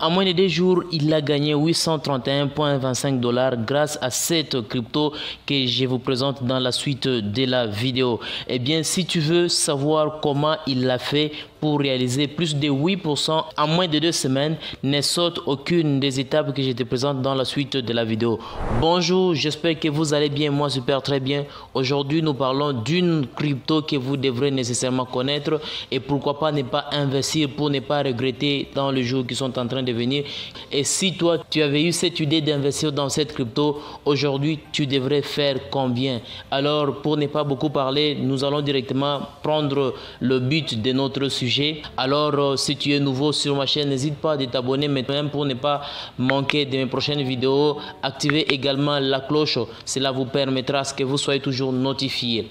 En moins de 2 jours, il a gagné 831,25 $ grâce à cette crypto que je vous présente dans la suite de la vidéo. Eh bien, si tu veux savoir comment il l'a fait pour réaliser plus de 8% en moins de 2 semaines, ne saute aucune des étapes que je te présente dans la suite de la vidéo. Bonjour, j'espère que vous allez bien, moi super très bien. Aujourd'hui, nous parlons d'une crypto que vous devrez nécessairement connaître et pourquoi pas ne pas investir pour ne pas regretter dans les jours qui sont en train de venir. Et si toi, tu avais eu cette idée d'investir dans cette crypto, aujourd'hui, tu devrais faire combien? Alors, pour ne pas beaucoup parler, nous allons directement prendre le but de notre sujet. Alors, si tu es nouveau sur ma chaîne, n'hésite pas à t'abonner maintenant pour ne pas manquer de mes prochaines vidéos. Activez également la cloche, cela vous permettra à ce que vous soyez toujours notifié.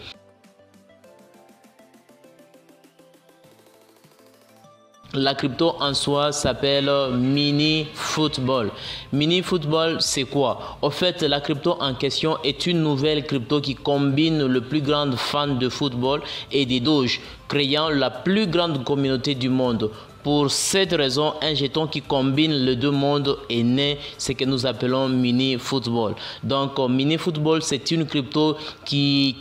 La crypto en soi s'appelle Mini Football. Mini Football, c'est quoi? En fait, la crypto en question est une nouvelle crypto qui combine le plus grand fan de football et des doges, créant la plus grande communauté du monde. Pour cette raison, un jeton qui combine les deux mondes est né, ce que nous appelons Mini Football. Donc, Mini Football, c'est une crypto qui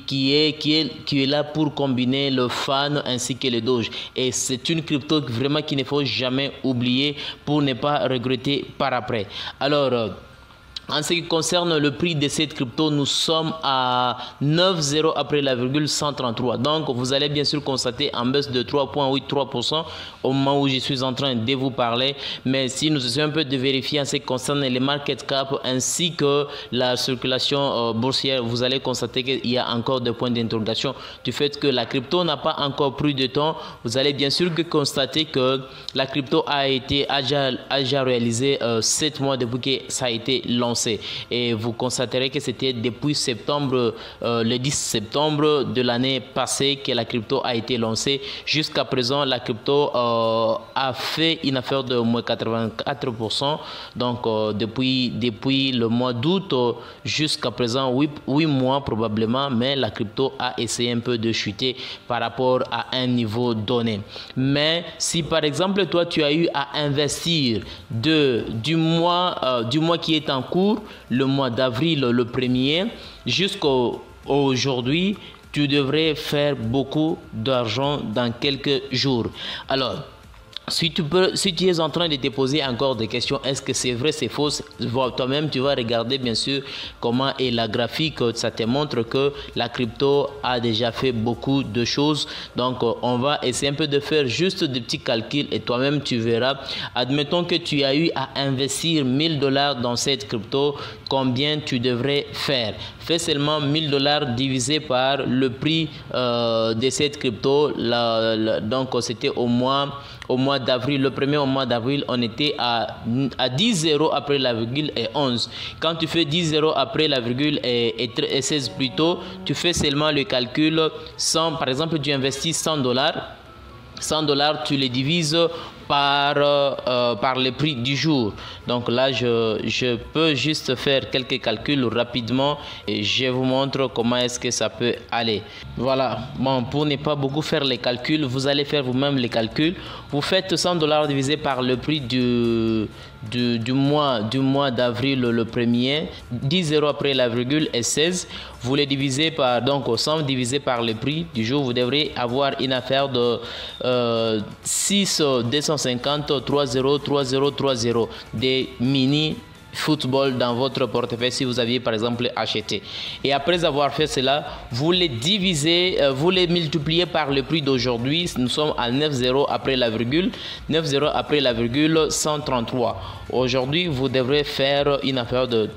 est là pour combiner le fan ainsi que les doges. Et c'est une crypto vraiment qu'il ne faut jamais oublier pour ne pas regretter par après. Alors, en ce qui concerne le prix de cette crypto, nous sommes à 9,0 après la virgule 133. Donc, vous allez bien sûr constater en baisse de 3,83% au moment où je suis en train de vous parler. Mais si nous essayons un peu de vérifier en ce qui concerne les market cap ainsi que la circulation boursière, vous allez constater qu'il y a encore des points d'interrogation du fait que la crypto n'a pas encore pris de temps. Vous allez bien sûr constater que la crypto a déjà réalisé 7 mois depuis que ça a été lancé. Et vous constaterez que c'était depuis septembre, le 10 septembre de l'année passée que la crypto a été lancée. Jusqu'à présent, la crypto a fait une affaire de moins 84%. Donc, depuis le mois d'août jusqu'à présent, 8 mois probablement, mais la crypto a essayé un peu de chuter par rapport à un niveau donné. Mais si par exemple, toi, tu as eu à investir du mois qui est en cours, le mois d'avril, le 1er, jusqu'au aujourd'hui, tu devrais faire beaucoup d'argent dans quelques jours. Alors, si tu es en train de te poser encore des questions, est-ce que c'est vrai, c'est faux, toi-même tu vas regarder bien sûr comment est la graphique, ça te montre que la crypto a déjà fait beaucoup de choses. Donc on va essayer un peu de faire juste des petits calculs et toi-même tu verras. Admettons que tu as eu à investir 1000 $ dans cette crypto, combien tu devrais faire? Fais seulement 1000 $ divisé par le prix de cette crypto. Donc c'était au mois d'avril, le premier au mois d'avril, on était à 10,0 après la virgule et 11. Quand tu fais 10,0 après la virgule et 16 plutôt, tu fais seulement le calcul. Par exemple, tu investis 100 $. 100 $, tu les divises par le prix du jour. Donc là, je peux juste faire quelques calculs rapidement et je vous montre comment est-ce que ça peut aller. Voilà, bon, pour ne pas beaucoup faire les calculs, vous allez faire vous-même les calculs. Vous faites 100 $ divisé par le prix du mois d'avril le 1er, 10,0 après la virgule et 16. Vous les divisez par, donc 100 divisé par le prix du jour, vous devrez avoir une affaire de 6,250 303030 des mini football dans votre portefeuille si vous aviez par exemple acheté. Et après avoir fait cela, vous les divisez, vous les multipliez par le prix d'aujourd'hui. Nous sommes à 9,0 après la virgule, 9,0 après la virgule 133. Aujourd'hui, vous devrez faire une affaire de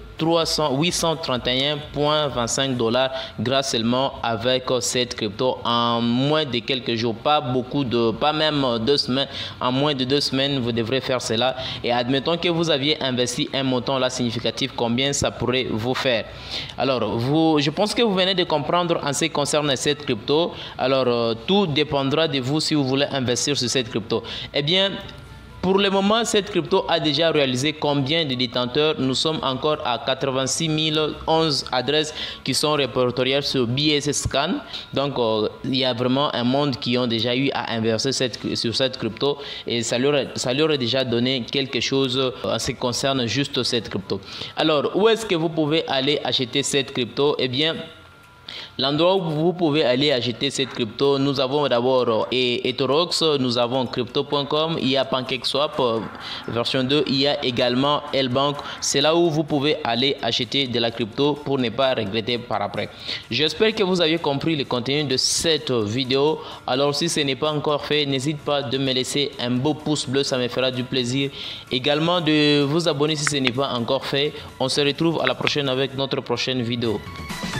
831,25 $ grâce seulement avec cette crypto en moins de quelques jours, pas même 2 semaines. En moins de 2 semaines, vous devrez faire cela. Et admettons que vous aviez investi un montant là significatif, combien ça pourrait vous faire? Alors, je pense que vous venez de comprendre en ce qui concerne cette crypto. Alors, tout dépendra de vous si vous voulez investir sur cette crypto. Eh bien, Pour le moment, cette crypto a déjà réalisé combien de détenteurs? Nous sommes encore à 86 011 adresses qui sont répertoriées sur BSCAN. Donc, il y a vraiment un monde qui ont déjà eu à inverser sur cette crypto et ça leur a déjà donné quelque chose en ce qui concerne juste cette crypto. Alors, où est-ce que vous pouvez aller acheter cette crypto? Eh bien, l'endroit où vous pouvez aller acheter cette crypto, nous avons d'abord Ethorox, nous avons crypto.com, il y a PancakeSwap version 2, il y a également Lbank. C'est là où vous pouvez aller acheter de la crypto pour ne pas regretter par après. J'espère que vous avez compris le contenu de cette vidéo. Alors si ce n'est pas encore fait, n'hésite pas de me laisser un beau pouce bleu, ça me fera du plaisir. Également de vous abonner si ce n'est pas encore fait. On se retrouve à la prochaine avec notre prochaine vidéo.